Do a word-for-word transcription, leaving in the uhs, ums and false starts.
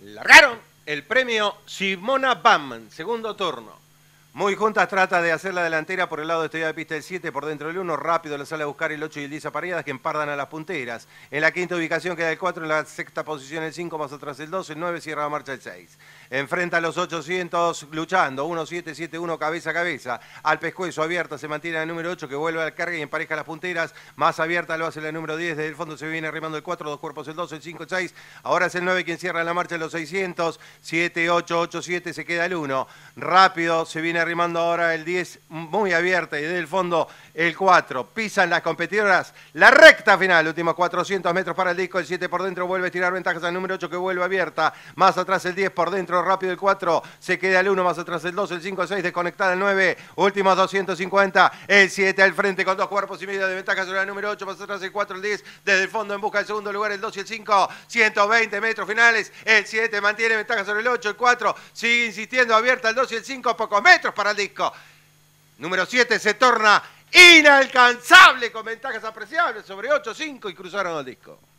Largaron el premio Simona Bamman, segundo turno. Muy juntas trata de hacer la delantera por el lado de estudiada de pista el siete, por dentro el uno, rápido le sale a buscar el ocho y el diez apareadas que empardan a las punteras. En la quinta ubicación queda el cuatro, en la sexta posición el cinco, más atrás el dos, el nueve cierra la marcha el seis. Enfrenta a los ochocientos luchando, uno siete siete uno cabeza a cabeza. Al pescuezo abierta se mantiene la número ocho que vuelve al carga y empareja las punteras. Más abierta lo hace la número diez, desde el fondo se viene arrimando el cuatro, dos cuerpos el dos, el cinco, el seis. Ahora es el nueve quien cierra la marcha en los seiscientos, siete, ocho, ocho, siete, se queda el uno. Rápido se viene arrimando ahora el diez, muy abierta, y desde el fondo el cuatro. Pisan las competidoras la recta final, últimos cuatrocientos metros para el disco. El siete por dentro vuelve a tirar ventajas al número ocho que vuelve abierta. Más atrás el diez por dentro, rápido el cuatro, se queda el uno, más atrás el dos, el cinco, el seis, desconectada el nueve. Últimos doscientos cincuenta, el siete al frente con dos cuerpos y medio de ventaja sobre el número ocho, más atrás el cuatro, el diez, desde el fondo en busca del segundo lugar el dos y el cinco. ciento veinte metros finales, el siete mantiene ventaja sobre el ocho, el cuatro sigue insistiendo, abierta el dos y el cinco, pocos metros para el disco. Número siete se torna inalcanzable con ventajas apreciables sobre ocho, cinco y cruzaron el disco.